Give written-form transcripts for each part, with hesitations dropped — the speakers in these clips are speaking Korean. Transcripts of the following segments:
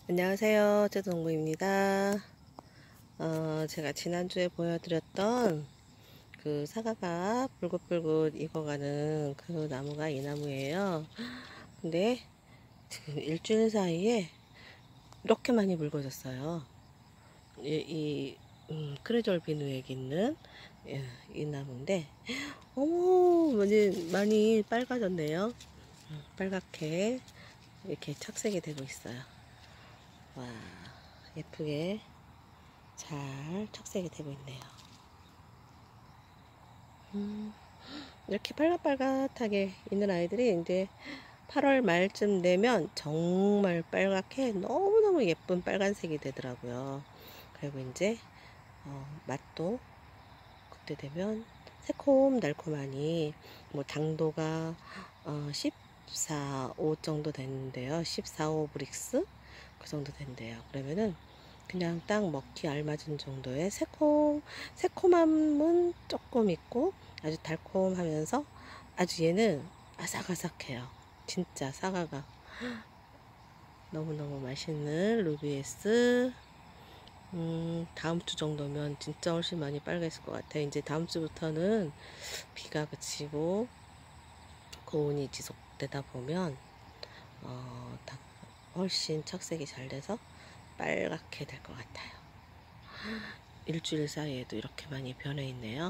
안녕하세요. 제동무입니다. 제가 지난주에 보여드렸던 그 사과가 불긋불긋 익어가는 그 나무가 이 나무예요. 근데 지금 일주일 사이에 이렇게 많이 붉어졌어요. 크레졸비누에 있는 이 나무인데, 어머, 많이 빨가졌네요. 빨갛게 이렇게 착색이 되고 있어요. 와, 예쁘게 잘 착색이 되고 있네요. 이렇게 빨갛빨갛하게 있는 아이들이 이제 8월 말쯤 되면 정말 빨갛게 너무너무 예쁜 빨간색이 되더라고요. 그리고 이제 맛도 그때 되면 새콤달콤하니 뭐 당도가 14, 5 정도 되는데요. 14, 5 브릭스 그 정도 된대요. 그러면은 그냥 딱 먹기 알맞은 정도의 새콤함은 조금 있고 아주 달콤하면서 아주 얘는 아삭아삭해요. 진짜 사과가 너무너무 맛있는 루비에스. 다음 주 정도면 진짜 훨씬 많이 빨개질 것 같아요. 이제 다음 주부터는 비가 그치고 고온이 지속되다 보면 다 훨씬 착색이 잘 돼서 빨갛게 될 것 같아요. 일주일 사이에도 이렇게 많이 변해 있네요.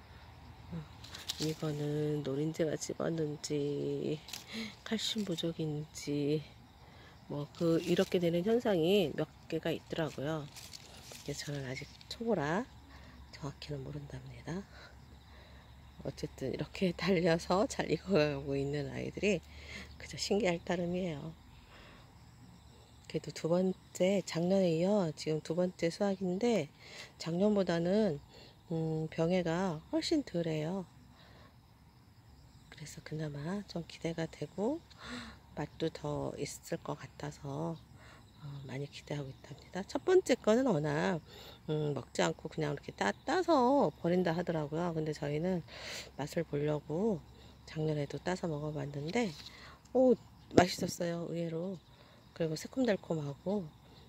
이거는 노린재가 집었는지 칼슘 부족인지 뭐 이렇게 되는 현상이 몇 개가 있더라고요. 그래서 저는 아직 초보라 정확히는 모른답니다. 어쨌든 이렇게 달려서 잘 익어가고 있는 아이들이 그저 신기할 따름이에요. 그래도 두 번째, 작년에 이어 지금 두 번째 수확인데 작년보다는 병해가 훨씬 덜해요. 그래서 그나마 좀 기대가 되고 맛도 더 있을 것 같아서 많이 기대하고 있답니다. 첫 번째 거는 워낙 먹지 않고 그냥 이렇게 따서 버린다 하더라고요. 근데 저희는 맛을 보려고 작년에도 따서 먹어봤는데 오, 맛있었어요. 의외로. 그리고 새콤달콤하고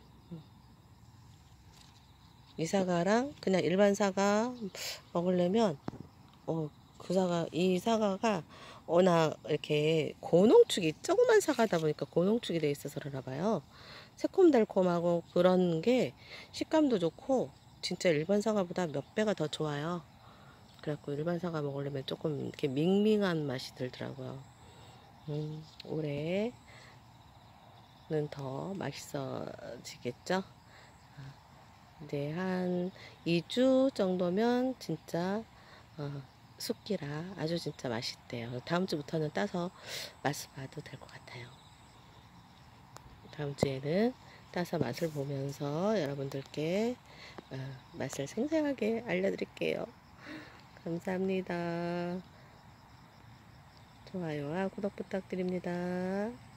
이 사과랑 그냥 일반 사과 먹으려면 이 사과가 워낙 이렇게 고농축이 조그만 사과다 보니까 고농축이 돼 있어서 그러나 봐요. 새콤달콤하고 그런 게 식감도 좋고 진짜 일반 사과보다 몇 배가 더 좋아요. 그래갖고 일반 사과 먹으려면 조금 이렇게 밍밍한 맛이 들더라고요. 올해는 더 맛있어지겠죠? 이제 한 2주 정도면 진짜 숲기라 아주 진짜 맛있대요. 다음 주부터는 따서 맛을 봐도 될 것 같아요. 다음 주에는 따서 맛을 보면서 여러분들께 맛을 생생하게 알려드릴게요. 감사합니다. 좋아요와 구독 부탁드립니다.